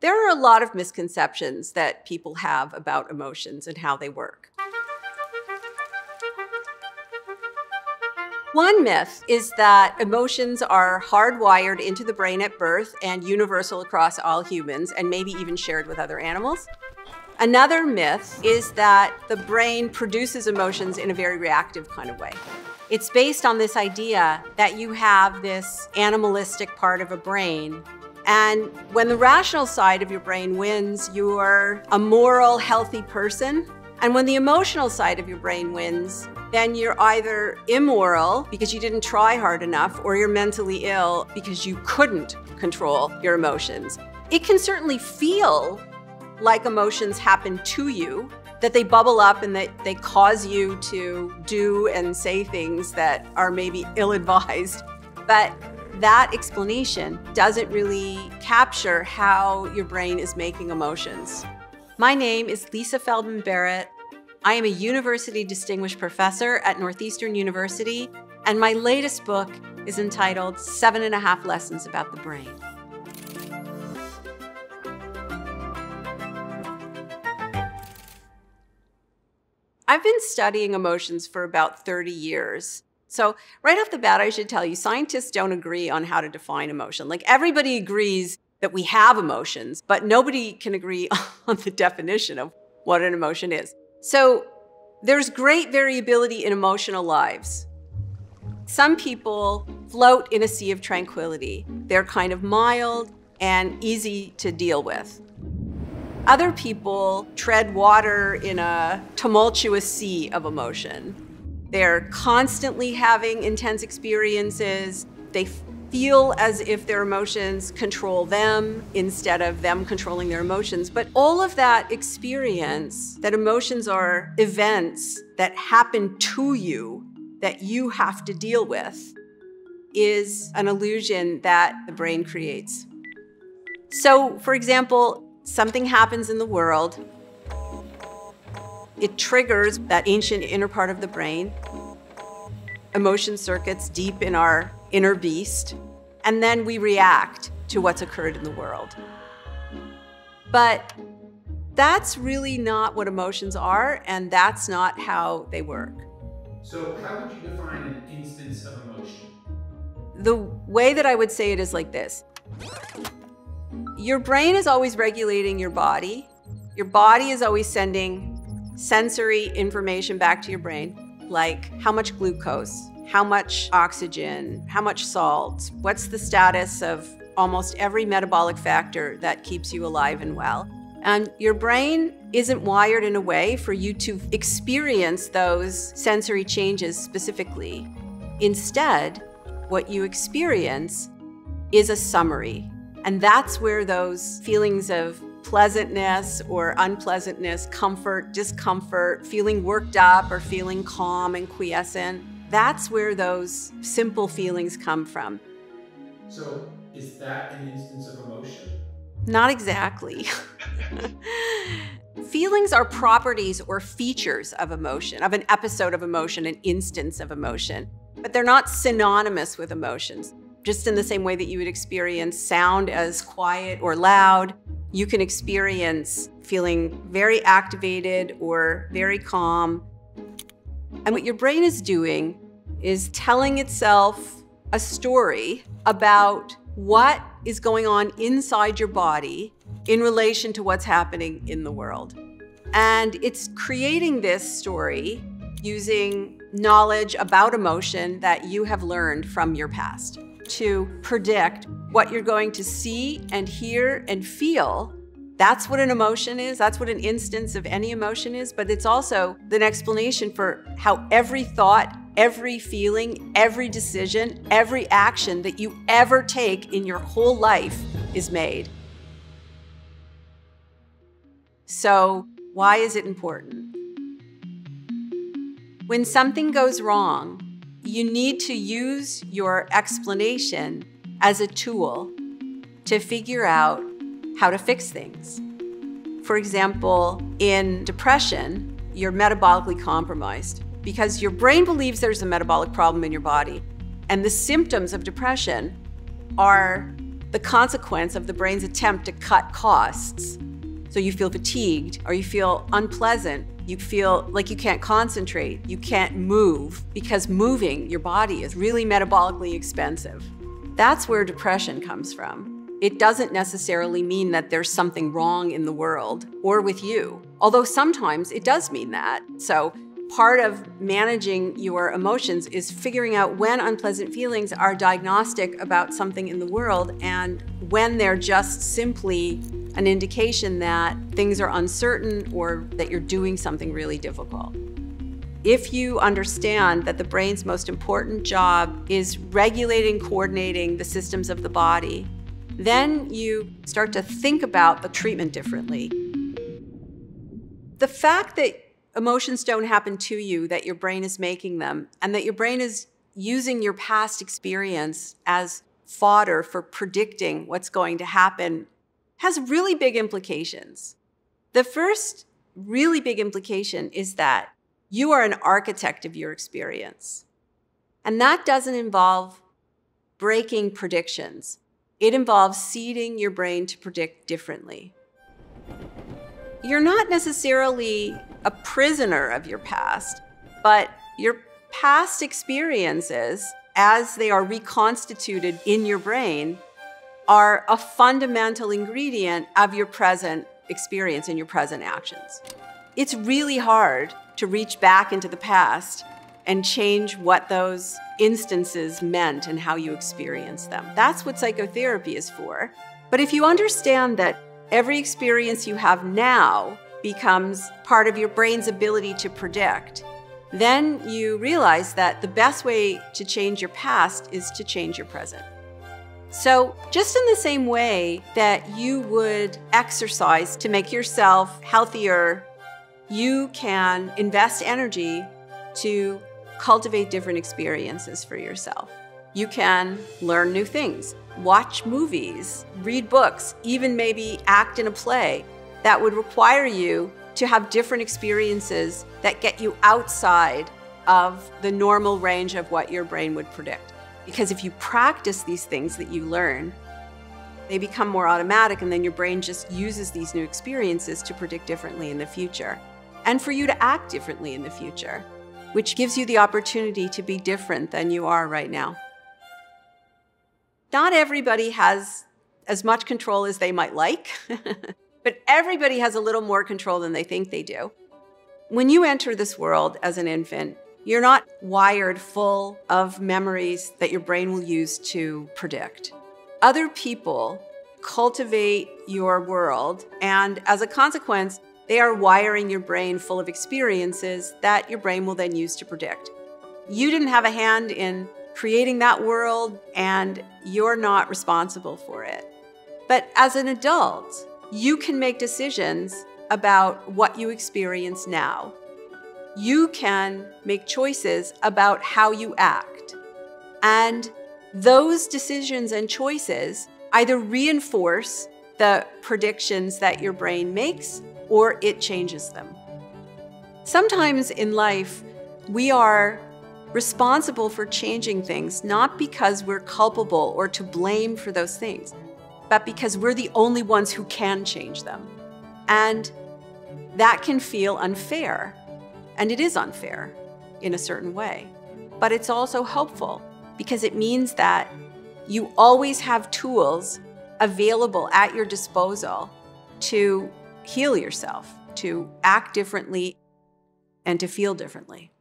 There are a lot of misconceptions that people have about emotions and how they work. One myth is that emotions are hardwired into the brain at birth and universal across all humans, and maybe even shared with other animals. Another myth is that the brain produces emotions in a very reactive kind of way. It's based on this idea that you have this animalistic part of a brain, and when the rational side of your brain wins, you're a moral, healthy person. And when the emotional side of your brain wins, then you're either immoral because you didn't try hard enough, or you're mentally ill because you couldn't control your emotions. It can certainly feel like emotions happen to you, that they bubble up and that they cause you to do and say things that are maybe ill-advised. But that explanation doesn't really capture how your brain is making emotions. My name is Lisa Feldman Barrett. I am a University Distinguished Professor at Northeastern University, and my latest book is entitled 7.5 Lessons About the Brain. I've been studying emotions for about 30 years. So right off the bat, I should tell you, scientists don't agree on how to define emotion. Like, everybody agrees that we have emotions, but nobody can agree on the definition of what an emotion is. So there's great variability in emotional lives. Some people float in a sea of tranquility. They're kind of mild and easy to deal with. Other people tread water in a tumultuous sea of emotion. They're constantly having intense experiences. They feel as if their emotions control them instead of them controlling their emotions. But all of that experience, that emotions are events that happen to you that you have to deal with, is an illusion that the brain creates. So, for example, something happens in the world. It triggers that ancient inner part of the brain, emotion circuits deep in our inner beast, and then we react to what's occurred in the world. But that's really not what emotions are, and that's not how they work. So how would you define an instance of emotion? The way that I would say it is like this. Your brain is always regulating your body. Your body is always sending sensory information back to your brain, like how much glucose, how much oxygen, how much salt, what's the status of almost every metabolic factor that keeps you alive and well. And your brain isn't wired in a way for you to experience those sensory changes specifically. Instead, what you experience is a summary. And that's where those feelings of pleasantness or unpleasantness, comfort, discomfort, feeling worked up or feeling calm and quiescent, that's where those simple feelings come from. So is that an instance of emotion? Not exactly. Feelings are properties or features of emotion, of an episode of emotion, an instance of emotion, but they're not synonymous with emotions. Just in the same way that you would experience sound as quiet or loud, you can experience feeling very activated or very calm. And what your brain is doing is telling itself a story about what is going on inside your body in relation to what's happening in the world. And it's creating this story using knowledge about emotion that you have learned from your past to predict what you're going to see and hear and feel. That's what an emotion is. That's what an instance of any emotion is. But it's also an explanation for how every thought, every feeling, every decision, every action that you ever take in your whole life is made. So, why is it important? When something goes wrong, you need to use your explanation as a tool to figure out how to fix things. For example, in depression, you're metabolically compromised because your brain believes there's a metabolic problem in your body. And the symptoms of depression are the consequence of the brain's attempt to cut costs. So you feel fatigued, or you feel unpleasant, you feel like you can't concentrate, you can't move, because moving your body is really metabolically expensive. That's where depression comes from. It doesn't necessarily mean that there's something wrong in the world or with you, although sometimes it does mean that. So part of managing your emotions is figuring out when unpleasant feelings are diagnostic about something in the world and when they're just simply an indication that things are uncertain or that you're doing something really difficult. If you understand that the brain's most important job is regulating, coordinating the systems of the body, then you start to think about the treatment differently. The fact that emotions don't happen to you, that your brain is making them, and that your brain is using your past experience as fodder for predicting what's going to happen has really big implications. The first really big implication is that you are an architect of your experience. And that doesn't involve breaking predictions. It involves seeding your brain to predict differently. You're not necessarily a prisoner of your past, but your past experiences, as they are reconstituted in your brain, are a fundamental ingredient of your present experience and your present actions. It's really hard to reach back into the past and change what those instances meant and how you experience them. That's what psychotherapy is for. But if you understand that every experience you have now becomes part of your brain's ability to predict, then you realize that the best way to change your past is to change your present. So just in the same way that you would exercise to make yourself healthier, you can invest energy to cultivate different experiences for yourself. You can learn new things, watch movies, read books, even maybe act in a play that would require you to have different experiences that get you outside of the normal range of what your brain would predict. Because if you practice these things that you learn, they become more automatic, and then your brain just uses these new experiences to predict differently in the future and for you to act differently in the future, which gives you the opportunity to be different than you are right now. Not everybody has as much control as they might like, but everybody has a little more control than they think they do. When you enter this world as an infant, you're not wired full of memories that your brain will use to predict. Other people cultivate your world, and as a consequence, they are wiring your brain full of experiences that your brain will then use to predict. You didn't have a hand in creating that world, and you're not responsible for it. But as an adult, you can make decisions about what you experience now. You can make choices about how you act. And those decisions and choices either reinforce the predictions that your brain makes, or it changes them. Sometimes in life, we are responsible for changing things, not because we're culpable or to blame for those things, but because we're the only ones who can change them. And that can feel unfair. And it is unfair in a certain way. But it's also helpful because it means that you always have tools available at your disposal to heal yourself, to act differently, and to feel differently.